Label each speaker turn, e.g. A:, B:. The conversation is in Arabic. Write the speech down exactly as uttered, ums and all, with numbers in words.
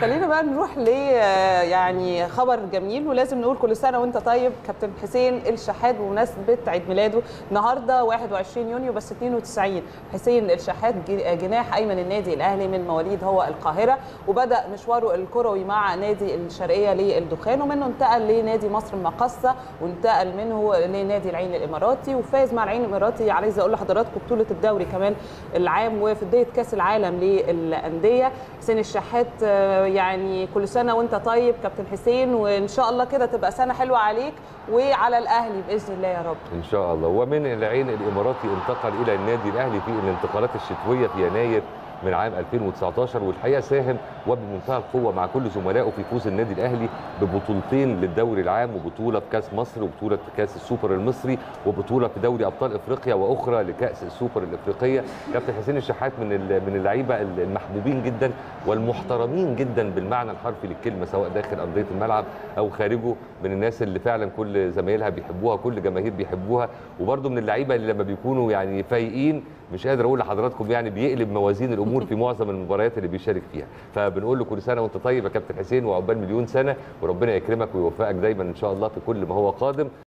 A: خلينا بقى نروح ل يعني خبر جميل، ولازم نقول كل سنه وانت طيب كابتن حسين الشحات بمناسبه عيد ميلاده النهارده واحد وعشرين يونيو بس اتنين وتسعين. حسين الشحات جناح ايمن النادي الاهلي من مواليد هو القاهره، وبدا مشواره الكروي مع نادي الشرقيه للدخان، ومنه انتقل لنادي مصر المقاصه، وانتقل منه لنادي العين الاماراتي، وفاز مع العين الاماراتي عايزه اقول لحضراتكم بطوله الدوري كمان العام وفضيه كاس العالم للانديه. حسين الشحات يعني كل سنه وانت طيب كابتن حسين، وان شاء الله كده تبقى سنه حلوه عليك وعلى الاهلي باذن الله يا رب.
B: ان شاء الله. ومن العين الاماراتي انتقل الى النادي الاهلي في الانتقالات الشتويه في يناير من عام ألفين وتسعتاشر، والحقيقه ساهم وبمنتهى القوه مع كل زملائه في فوز النادي الاهلي ببطولتين للدوري العام، وبطوله في كاس مصر، وبطوله في كاس السوبر المصري، وبطوله في دوري ابطال افريقيا، واخرى لكاس السوبر الافريقيه. كابتن حسين الشحات من من اللعيبه المحبوبين جدا والمحترمين جدا بالمعنى الحرفي للكلمه، سواء داخل ارضيه الملعب او خارجه، من الناس اللي فعلا كل زمايلها بيحبوها، كل جماهير بيحبوها، وبرده من اللعيبه اللي لما بيكونوا يعني فايقين مش قادر اقول لحضراتكم يعني بيقلب موازين الامور في معظم المباريات اللي بيشارك فيها. فبنقول له كل سنه وانت طيب يا كابتن حسين، وعقبال مليون سنه، وربنا يكرمك ويوفقك دايما ان شاء الله في كل ما هو قادم.